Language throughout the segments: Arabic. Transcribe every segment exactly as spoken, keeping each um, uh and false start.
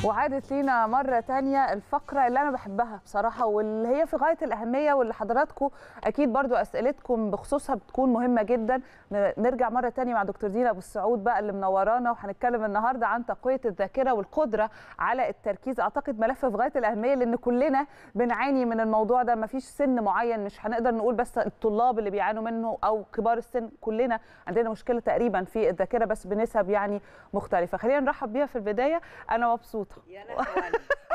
وعادت لينا مرة تانية الفقرة اللي أنا بحبها بصراحة، واللي هي في غاية الأهمية، واللي حضراتكم أكيد برضو أسئلتكم بخصوصها بتكون مهمة جدا. نرجع مرة تانية مع دكتور دينا أبو السعود بقى اللي منورانا، وهنتكلم النهاردة عن تقوية الذاكرة والقدرة على التركيز. أعتقد ملف في غاية الأهمية لأن كلنا بنعاني من الموضوع ده، مفيش سن معين، مش هنقدر نقول بس الطلاب اللي بيعانوا منه أو كبار السن، كلنا عندنا مشكلة تقريبا في الذاكرة بس بنسب يعني مختلفة. خلينا نرحب بيها في البداية. أنا مبسوطة يا نهوان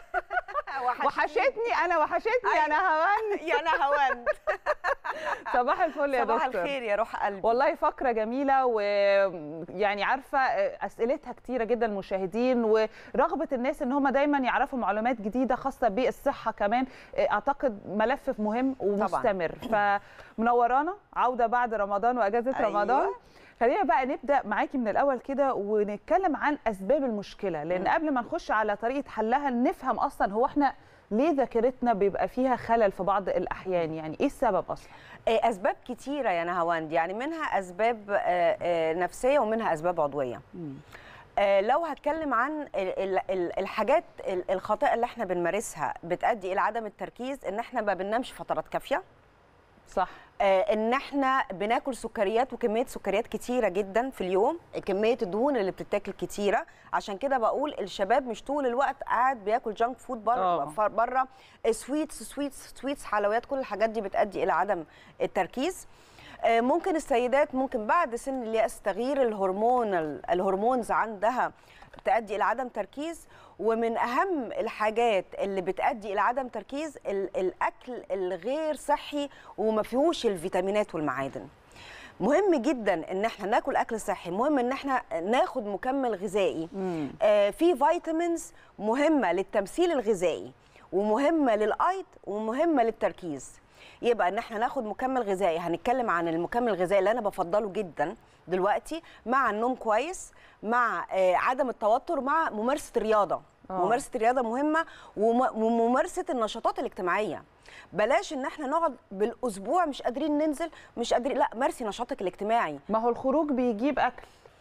وحشتني انا وحشتني يا نهوان يا نهوان صباح الفل يا دكتور. صباح الخير يا روح قلبي. والله فقره جميله، ويعني عارفه اسئلتها كتيره جدا المشاهدين، ورغبه الناس ان هم دايما يعرفوا معلومات جديده خاصه بالصحه كمان. اعتقد ملف مهم ومستمر، فمنورانا عوده بعد رمضان واجازه أيوة. رمضان. خلينا بقى نبدا معاكي من الاول كده ونتكلم عن اسباب المشكله، لان قبل ما نخش على طريقه حلها نفهم اصلا هو احنا ليه ذاكرتنا بيبقى فيها خلل في بعض الاحيان، يعني ايه السبب اصلا؟ اسباب كتيره يا نهاوند، يعني منها اسباب نفسيه ومنها اسباب عضويه. مم. لو هتكلم عن الحاجات الخاطئه اللي احنا بنمارسها بتؤدي الى عدم التركيز، ان احنا ما بننامش فترات كافيه. صح. آه ان احنا بناكل سكريات وكميه سكريات كتيره جدا في اليوم، كميه الدهون اللي بتتاكل كتيره. عشان كده بقول الشباب مش طول الوقت قاعد بياكل جانك فود بره بره، سويتس سويتس سويتس حلويات، كل الحاجات دي بتؤدي الى عدم التركيز. آه ممكن السيدات ممكن بعد سن اليأس تغيير الهرمون الهرمونز عندها تؤدي الى عدم تركيز. ومن اهم الحاجات اللي بتؤدي الى عدم تركيز الاكل الغير صحي وما فيهوش الفيتامينات والمعادن. مهم جدا ان احنا ناكل اكل صحي، مهم ان احنا ناخد مكمل غذائي. آه في فيتامينز مهمه للتمثيل الغذائي ومهمه للايض ومهمه للتركيز. يبقى ان احنا ناخد مكمل غذائي. هنتكلم عن المكمل الغذائي اللي انا بفضله جدا دلوقتي، مع النوم كويس، مع آه عدم التوتر، مع ممارسه الرياضه. أوه. ممارسه الرياضه مهمه، وممارسه النشاطات الاجتماعيه. بلاش ان احنا نقعد بالاسبوع مش قادرين ننزل، مش قادرين، لا مارسي نشاطك الاجتماعي. ما هو الخروج بيجيب اكل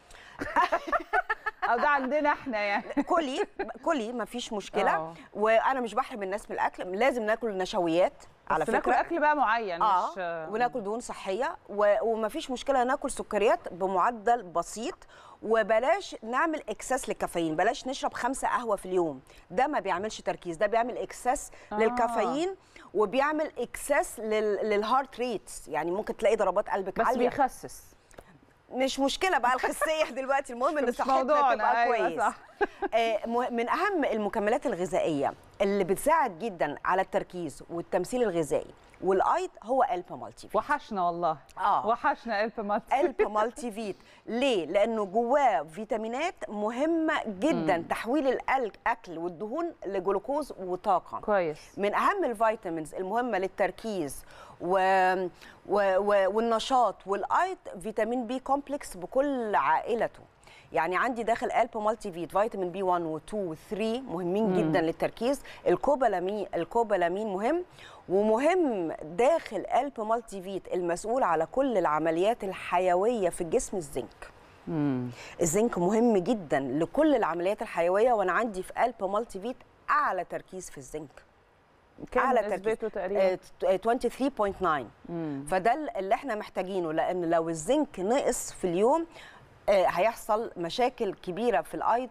او ده عندنا احنا يعني. كلي كلي مفيش مشكله. أوه. وانا مش بحرم الناس من الاكل، لازم ناكل نشويات على فكره، ناكل اكل بقى معين. آه. مش وناكل دهون صحيه، ومفيش مشكله ناكل سكريات بمعدل بسيط. وبلاش نعمل اكساس للكافيين، بلاش نشرب خمسة قهوه في اليوم، ده ما بيعملش تركيز، ده بيعمل اكساس آه. للكافيين، وبيعمل اكساس لل... للهارت ريتس، يعني ممكن تلاقي ضربات قلبك بس عاليه. بس بيخسس، مش مشكله بقى الخسيه دلوقتي، المهم ان صحتنا تبقى أيوة كويس. صح. آه من اهم المكملات الغذائيه اللي بتساعد جدا على التركيز والتمثيل الغذائي والايض هو البا مالتي فيت. وحشنا والله. اه وحشنا البا مالتي البا مالتي فيت. ليه؟ لانه جواه فيتامينات مهمه جدا. مم. تحويل الاكل والدهون لجلوكوز وطاقه. كويس. من اهم الفيتامينز المهمه للتركيز و... و... و... والنشاط والايض فيتامين بي كومبلكس بكل عائلته. يعني عندي داخل البا مالتي فيت فيتامين بي واحد و اتنين و تلاتة مهمين مم. جدا للتركيز. الكوبالامين الكوبالامين مهم، ومهم داخل البا مالتي فيت المسؤول على كل العمليات الحيويه في الجسم الزنك. مم. الزنك مهم جدا لكل العمليات الحيويه، وانا عندي في البا مالتي فيت اعلى تركيز في الزنك. اعلى نسبته تقريبا ثلاثة وعشرين فاصلة تسعة. فده اللي احنا محتاجينه، لان لو الزنك نقص في اليوم آه هيحصل مشاكل كبيره في الايض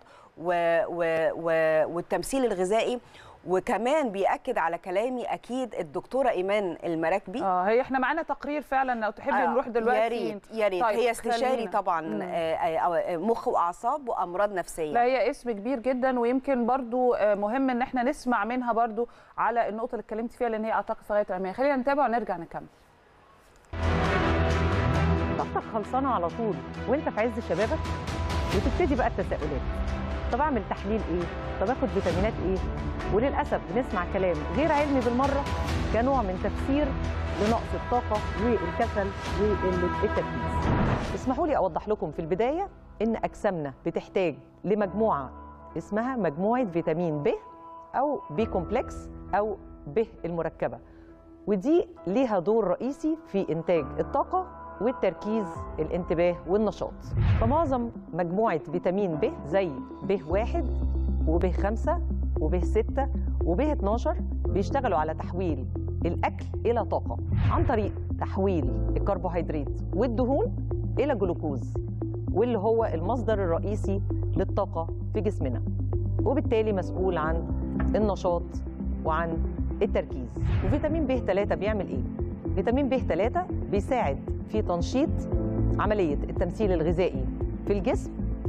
والتمثيل الغذائي. وكمان بيأكد على كلامي اكيد الدكتوره ايمان المراكبي. اه هي احنا معانا تقرير فعلا لو تحبي آه نروح دلوقتي. يا ريت يا ريت. طيب هي استشاري طبعا آه مخ واعصاب وامراض نفسيه. لا هي اسم كبير جدا، ويمكن برضو مهم ان احنا نسمع منها برضو على النقطه اللي اتكلمت فيها، لان هي اعتقد في غايه الاهميه. خلينا نتابع ونرجع نكمل. طاقتك خلصانه على طول وانت في عز شبابك، وتبتدي بقى التساؤلات. طب اعمل تحليل ايه؟ طب اخد فيتامينات ايه؟ وللاسف بنسمع كلام غير علمي بالمره كنوع من تفسير لنقص الطاقه والكسل وقله التركيز. اسمحوا لي اوضح لكم في البدايه ان اجسامنا بتحتاج لمجموعه اسمها مجموعه فيتامين ب او بي كومبلكس او ب المركبه، ودي ليها دور رئيسي في انتاج الطاقه والتركيز، الانتباه والنشاط. فمعظم مجموعة فيتامين ب زي ب واحد وب خمسة وب ستة وب اتناشر بيشتغلوا على تحويل الأكل إلى طاقة عن طريق تحويل الكربوهيدرات والدهون إلى جلوكوز، واللي هو المصدر الرئيسي للطاقة في جسمنا، وبالتالي مسؤول عن النشاط وعن التركيز. وفيتامين ب ثلاثة بيعمل إيه؟ فيتامين ب ثلاثة بيساعد في تنشيط عملية التمثيل الغذائي في الجسم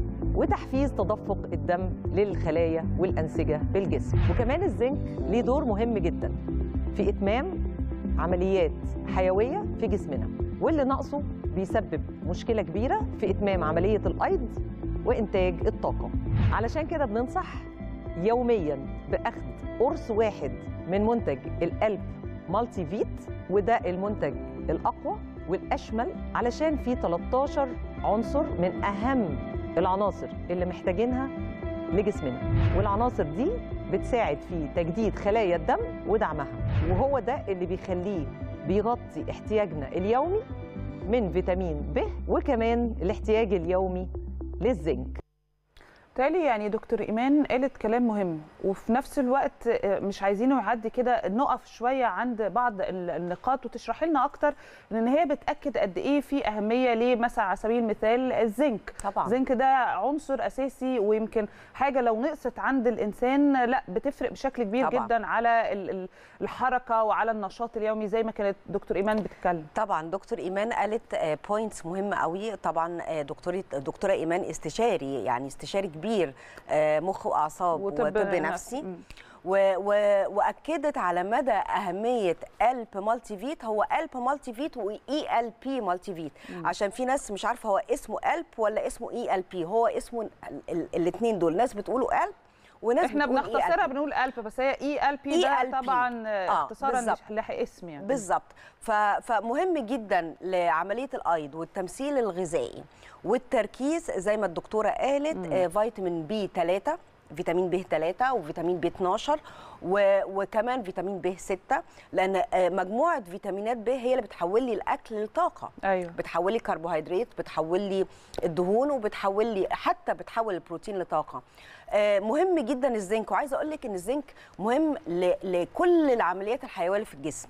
وتحفيز تدفق الدم للخلايا والأنسجة بالجسم. وكمان الزنك ليه دور مهم جدا في إتمام عمليات حيوية في جسمنا، واللي نقصه بيسبب مشكلة كبيرة في إتمام عملية الأيض وإنتاج الطاقة. علشان كده بننصح يومياً بأخذ قرص واحد من منتج الألب مالتي فيت، وده المنتج الأقوى والأشمل علشان فيه تلتاشر عنصر من أهم العناصر اللي محتاجينها لجسمنا، والعناصر دي بتساعد في تجديد خلايا الدم ودعمها، وهو ده اللي بيخليه بيغطي احتياجنا اليومي من فيتامين ب وكمان الاحتياج اليومي للزنك. بالتالي يعني دكتور إيمان قالت كلام مهم، وفي نفس الوقت مش عايزينه يعدي كده، نقف شويه عند بعض النقاط وتشرحي لنا اكتر ان هي بتاكد قد ايه في اهميه ليه. مثلا على سبيل المثال الزنك، طبعا الزنك ده عنصر اساسي، ويمكن حاجه لو نقصت عند الانسان لا بتفرق بشكل كبير طبعا. جدا على الحركه وعلى النشاط اليومي زي ما كانت دكتور ايمان بتتكلم. طبعا دكتور ايمان قالت بوينتس مهمه قوي. طبعا دكتوره دكتوره ايمان استشاري، يعني استشاري كبير مخ واعصاب وطب, وطب نفسي، و و واكدت على مدى اهميه ألب مالتي فيت. هو ألب مالتي فيت واي ال بي مالتي فيت، عشان في ناس مش عارفه هو اسمه ألب ولا اسمه اي ال بي. هو اسمه الاثنين دول، ناس بتقولوا ألب وناس احنا بنختصرها بنقول ألب، بس هي اي ال بي ده طبعا اختصارا مش اسم يعني. بالظبط. فمهم جدا لعمليه الايض والتمثيل الغذائي والتركيز زي ما الدكتوره قالت. آه فيتامين بي ثلاثة، فيتامين ب ثلاثة وفيتامين ب اتناشر وكمان فيتامين ب ستة، لان مجموعه فيتامينات ب هي اللي بتحول لي الاكل لطاقه. أيوة. بتحول لي كربوهيدرات، بتحول لي الدهون، وبتحول لي حتى بتحول البروتين لطاقه. مهم جدا الزنك، وعايزه اقول لك ان الزنك مهم لكل العمليات الحيويه اللي في الجسم.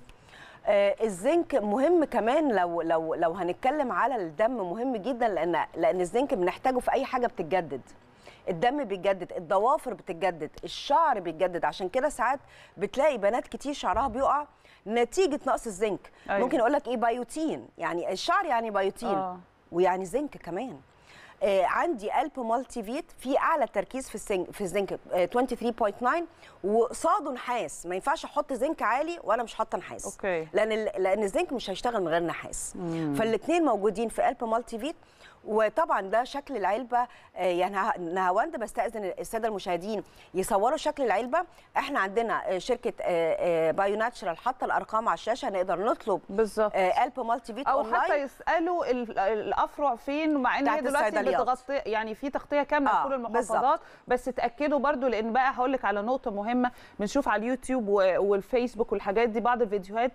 الزنك مهم كمان لو لو لو هنتكلم على الدم، مهم جدا لان لان الزنك بنحتاجه في اي حاجه بتتجدد. الدم بيتجدد، الضوافر بتتجدد، الشعر بيتجدد. عشان كده ساعات بتلاقي بنات كتير شعرها بيقع نتيجه نقص الزنك. أيوة. ممكن اقول لك ايه؟ بايوتين، يعني الشعر يعني بايوتين آه. ويعني زنك كمان. آه عندي ألب مالتي فيت في اعلى تركيز في الزنك في الزنك آه ثلاثة وعشرين فاصلة تسعة، وقصاده نحاس. ما ينفعش احط زنك عالي وانا مش حاطه نحاس. أوكي. لان لان الزنك مش هيشتغل من غير نحاس. فالاثنين موجودين في ألب مالتي فيت. وطبعا ده شكل العلبه. يعني نهاوند بستاذن الساده المشاهدين يصوروا شكل العلبه. احنا عندنا شركه بايو ناتشرال حاطه الارقام على الشاشه، نقدر نطلب بالظبط ألب مالتي فيت او أونلاين. حتى يسالوا الافرع فين، مع ان هي دلوقتي بتغطي يعني في تغطيه كامله في آه كل المحافظات بالزبط. بس تاكدوا برضو، لان بقى هقول لك على نقطه مهمه بنشوف على اليوتيوب والفيسبوك والحاجات دي، بعض الفيديوهات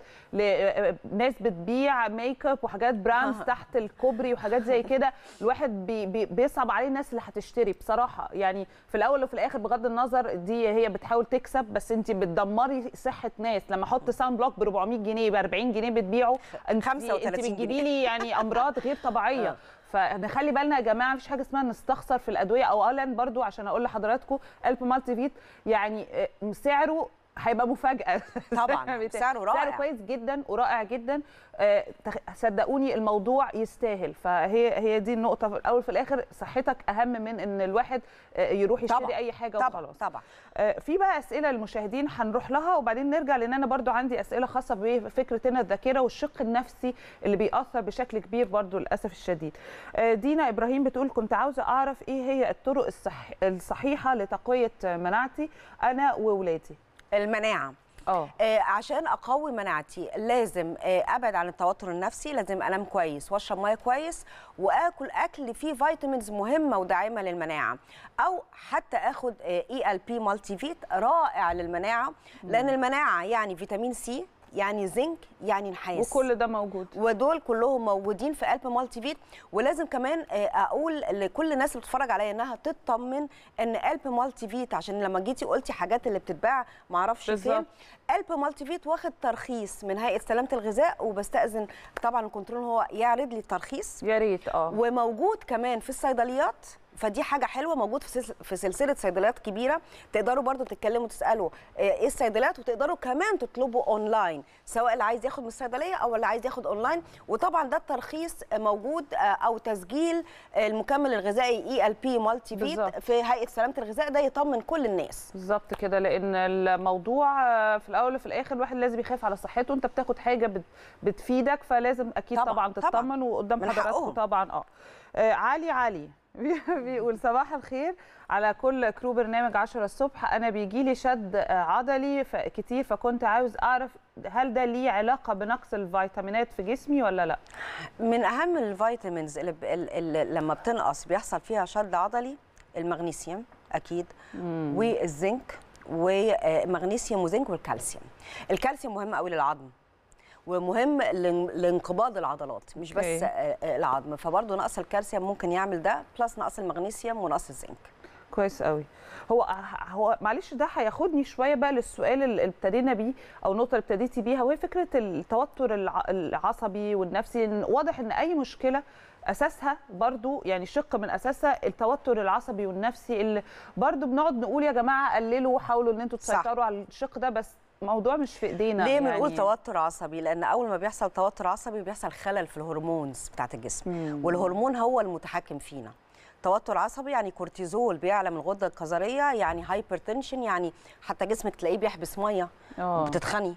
لناس بتبيع ميك اب وحاجات براندز تحت الكوبري وحاجات زي كده. الواحد بي بي بيصعب عليه الناس اللي هتشتري بصراحه. يعني في الاول وفي الاخر بغض النظر دي هي بتحاول تكسب، بس انت بتدمري صحه ناس. لما احط ساوند بلوك ب أربعمية جنيه ب أربعين جنيه بتبيعه، انت بتجيبي لي يعني امراض غير طبيعيه. فنخلي بالنا يا جماعه، مفيش حاجه اسمها نستخسر في الادويه. اولا برضو عشان اقول لحضراتكم ألب مالتي فيت يعني سعره هيبقى مفاجاه. طبعا سعره رائع، سعره كويس جدا ورائع جدا. أه صدقوني الموضوع يستاهل. فهي هي دي النقطه. في الاول في الاخر صحتك اهم من ان الواحد يروح يشتري طبعًا. اي حاجه طبعًا. وخلاص. طبعا أه في بقى اسئله للمشاهدين هنروح لها وبعدين نرجع، لان انا برضو عندي اسئله خاصه بفكره هنا الذاكره والشق النفسي اللي بيأثر بشكل كبير برضو للاسف الشديد. أه دينا ابراهيم بتقول كنت عاوزه اعرف ايه هي الطرق الصح الصحيحه لتقويه مناعتي انا واولادي. المناعه أوه. آه عشان اقوي مناعتي لازم آه ابعد عن التوتر النفسي، لازم انام كويس واشرب ميه كويس واكل اكل فيه فيتامينز مهمه وداعمه للمناعه، او حتى اخد آه اي ال بي مالتي فيت رائع للمناعه. لان المناعه يعني فيتامين سي يعني زنك يعني نحاس، وكل ده موجود، ودول كلهم موجودين في قلب مالتي فيت. ولازم كمان اقول لكل الناس اللي بتتفرج عليا انها تطمن ان قلب مالتي فيت، عشان لما جيتي قلتي حاجات اللي بتتباع ما اعرفش فين، قلب مالتي فيت واخد ترخيص من هيئه سلامه الغذاء، وبستاذن طبعا الكنترول هو يعرض لي الترخيص يا ريت. اه وموجود كمان في الصيدليات، فدي حاجه حلوه، موجود في في سلسله صيدليات كبيره. تقدروا برضو تتكلموا تسالوا ايه الصيدليات، وتقدروا كمان تطلبوا اونلاين، سواء اللي عايز ياخد من الصيدليه او اللي عايز ياخد اونلاين. وطبعا ده الترخيص موجود او تسجيل المكمل الغذائي اي ال بي مالتي فيت في هيئه سلامه الغذاء، ده يطمن كل الناس. بالظبط كده، لان الموضوع في الاول وفي الاخر الواحد لازم يخاف على صحته، انت بتاخد حاجه بتفيدك، فلازم اكيد طبعا, طبعا تطمن، وقدام حضراتكم طبعا. اه علي علي بيقول صباح الخير على كل كرو برنامج عشرة الصبح. انا بيجي لي شد عضلي كتير، فكنت عاوز اعرف هل ده ليه علاقه بنقص الفيتامينات في جسمي ولا لا؟ من اهم الفيتامينز اللي, اللي لما بتنقص بيحصل فيها شد عضلي المغنيسيوم اكيد، مم. والزنك، ومغنيسيوم وزنك والكالسيوم. الكالسيوم مهم قوي للعظم، ومهم لانقباض العضلات مش بس okay. العظم، فبرضه نقص الكالسيوم ممكن يعمل ده، بلس نقص المغنيسيوم ونقص الزنك. كويس قوي. هو هو معلش ده هياخدني شويه بقى للسؤال اللي ابتدينا بيه او النقطه اللي ابتديتي بيها، وهي فكره التوتر العصبي والنفسي. واضح ان اي مشكله اساسها برضو، يعني شق من اساسها التوتر العصبي والنفسي، اللي برضو بنقعد نقول يا جماعه قللوا، حاولوا ان انتوا تسيطروا على الشق ده، بس الموضوع مش في ايدينا. ليه بنقول يعني توتر عصبي؟ لان اول ما بيحصل توتر عصبي بيحصل خلل في الهرمونز بتاعت الجسم، مم. والهرمون هو المتحكم فينا. توتر عصبي يعني كورتيزول بيعلى من الغده الكظريه، يعني هايبرتنشن، يعني حتى جسمك تلاقيه بيحبس ميه، بتتخني.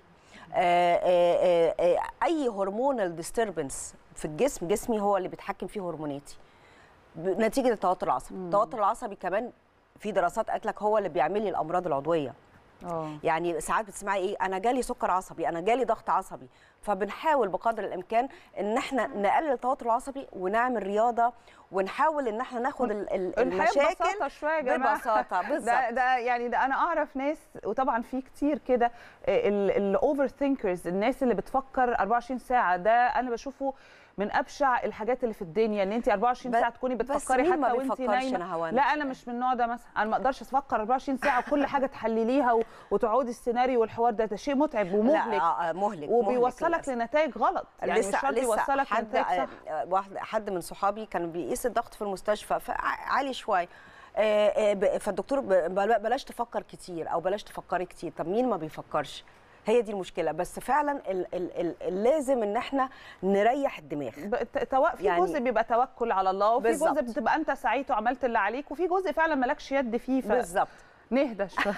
اي هرمونال ديستربنس في الجسم، جسمي هو اللي بيتحكم فيه هرموناتي نتيجه التوتر العصبي. مم. التوتر العصبي كمان في دراسات قالت لك هو اللي بيعمل لي الامراض العضويه. أوه. يعني ساعات بتسمعي ايه، انا جالي سكر عصبي، انا جالي ضغط عصبي. فبنحاول بقدر الامكان ان احنا نقلل التوتر العصبي ونعمل رياضه، ونحاول ان احنا ناخد المشاكل ببساطه شويه يا جماعه. ببساطه بالظبط. ده, ده يعني ده انا اعرف ناس، وطبعا في كتير كده الاوفر ثينكرز، الناس اللي بتفكر أربعة وعشرين ساعه، ده انا بشوفه من ابشع الحاجات اللي في الدنيا، ان انت أربعة وعشرين ساعه تكوني بتفكري حتى وانت نايمه. لا انا مش من النوع ده، مثلا انا ما اقدرش افكر أربعة وعشرين ساعه وكل حاجه تحلليها وتقعدي السيناريو والحوار ده، ده شيء متعب ومهلك. لا مهلك وبيوصلك لنتائج غلط، يعني مش شرط يوصلك لنتائج صح. واحد حد من صحابي كان بيقيس الضغط في المستشفى عالي شويه، فالدكتور بلاش تفكر كتير او بلاش تفكري كتير. طب مين ما بيفكرش؟ هي دي المشكله. بس فعلا ال ال ال لازم ان احنا نريح الدماغ. في يعني جزء بيبقى توكل على الله، وفي بالزبط. جزء بتبقى انت سعيت وعملت اللي عليك، وفي جزء فعلا مالكش يد فيه. ف... بالظبط. نهدى شويه.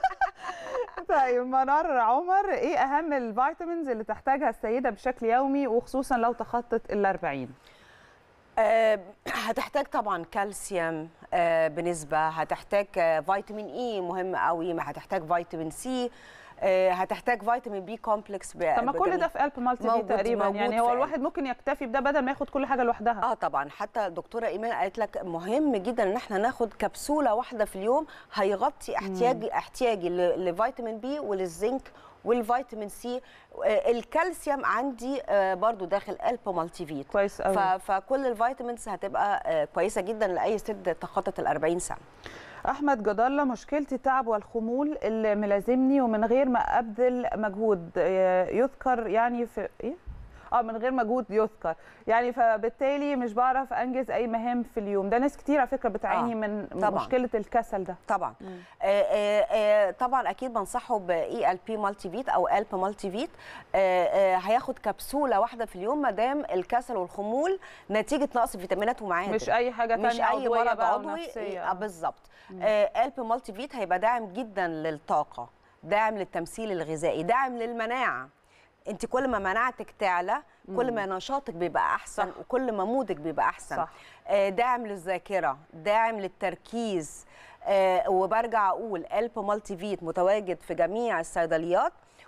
طيب منار عمر، ايه اهم الفيتامينز اللي تحتاجها السيده بشكل يومي، وخصوصا لو تخطت الأربعين؟ أه هتحتاج طبعا كالسيوم أه بنسبه، هتحتاج فيتامين اي مهم قوي، ما هتحتاج فيتامين سي، أه هتحتاج فيتامين بي كومبلكس. طب ما كل ده في قلب مالتي فيت تقريبا، يعني هو الواحد ممكن يكتفي بده بدل ما ياخد كل حاجه لوحدها. اه طبعا. حتى الدكتوره ايمان قالت لك مهم جدا ان احنا ناخد كبسوله واحده في اليوم، هيغطي احتياجي احتياجي لفيتامين بي وللزنك والفيتامين سي. الكالسيوم عندي برضو داخل قلب مالتي فيت كويس قوي. فكل الفيتامينز هتبقى كويسه جدا لاي ست تخطت الأربعين سنه. احمد جد الله، مشكلتي التعب والخمول اللي ملازمني ومن غير ما ابذل مجهود يذكر، يعني في ايه اه من غير مجهود يذكر، يعني فبالتالي مش بعرف انجز اي مهام في اليوم. ده ناس كتير على فكره بتعاني آه. من طبعًا. مشكله الكسل ده طبعا. آه آه طبعا اكيد بنصحه باي ال بي مالتي فيت او قلب مالتي فيت. آه آه هياخد كبسوله واحده في اليوم ما دام الكسل والخمول نتيجه نقص فيتامينات ومعادن، مش اي حاجه ثانيه، مش اي مرض عضوي. آه بالظبط. قلب مالتي فيت هيبقى داعم جدا للطاقه، داعم للتمثيل الغذائي، داعم للمناعه. انت كل ما مناعتك تعلى كل ما نشاطك بيبقى احسن، صح. وكل ما مودك بيبقى احسن. صح. آه داعم للذاكره، داعم للتركيز. آه وبرجع اقول قلب مالتي فيت متواجد في جميع الصيدليات،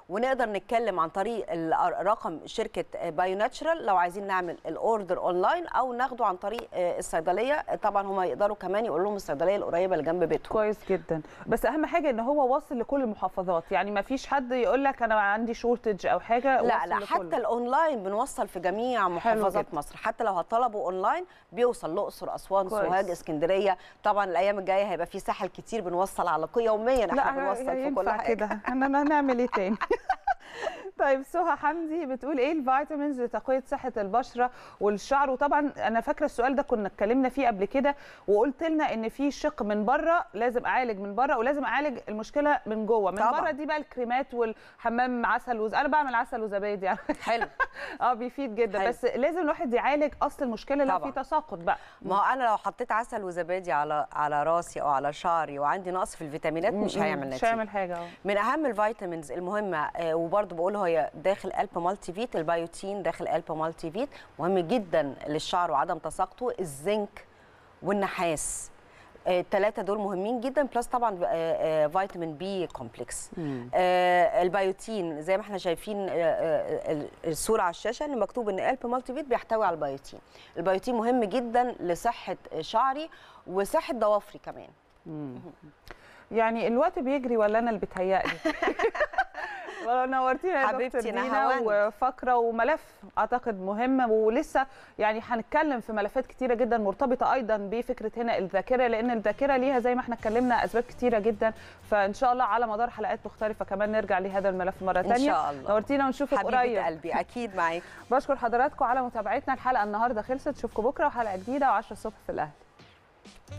ونقدر نتكلم عن طريق رقم شركه بايو ناتشرال لو عايزين نعمل الاوردر اونلاين او ناخده عن طريق الصيدليه. طبعا هم يقدروا كمان يقولوا لهم الصيدليه القريبه اللي جنب بيتهم. كويس جدا، بس اهم حاجه ان هو واصل لكل المحافظات، يعني ما فيش حد يقول لك انا عندي شورتج او حاجه. لا لا، حتى الاونلاين بنوصل في جميع محافظات مصر، حتى لو هطلبوا اونلاين بيوصل الاقصر، اسوان، سوهاج، اسكندريه. طبعا الايام الجايه هيبقى في ساحل كتير بنوصل على يوميا، احنا بنوصل في كل حاجه كده. احنا هنعمل ايه تاني؟ طيب سهى حمدي بتقول ايه الفيتامينز لتقويه صحه البشره والشعر؟ وطبعا انا فاكره السؤال ده كنا اتكلمنا فيه قبل كده وقلت لنا ان في شق من بره لازم اعالج من بره ولازم اعالج المشكله من جوه. من بره دي بقى الكريمات والحمام عسل وز... انا بعمل عسل وزبادي يعني. حلو. اه بيفيد جدا. حلو. بس لازم الواحد يعالج اصل المشكله لو في تساقط بقى. ما هو انا لو حطيت عسل وزبادي على على راسي او على شعري وعندي نقص في الفيتامينات مش هيعمل نتيجه، مش هيعمل حاجه. أوه. من اهم الفيتامينز المهمه وبرده بقول هي داخل الب مالتي فيت، البيوتين داخل الب مالتي فيت مهم جدا للشعر وعدم تساقطه. الزنك والنحاس الثلاثه دول مهمين جدا، بلس طبعا فيتامين بي كومبلكس. البيوتين زي ما احنا شايفين الصوره على الشاشه ان مكتوب ان الب مالتي فيت بيحتوي على البيوتين. البيوتين مهم جدا لصحه شعري وصحه ضوافري كمان. يعني الوقت بيجري ولا انا اللي بيتهيألي؟ نورتينا يا دكتور دينا، وفقره وملف اعتقد مهم، ولسه يعني هنتكلم في ملفات كتيره جدا مرتبطه ايضا بفكره هنا الذاكره، لان الذاكره ليها زي ما احنا اتكلمنا اسباب كتيره جدا، فان شاء الله على مدار حلقات مختلفه كمان نرجع لهذا الملف مره ثانيه. ان شاء الله. نورتينا ونشوفك قريب. حبيبه قلبي اكيد معاكي. بشكر حضراتكم على متابعتنا. الحلقه النهارده خلصت، اشوفكم بكره وحلقه جديده وعشرة الصبح في الاهلي.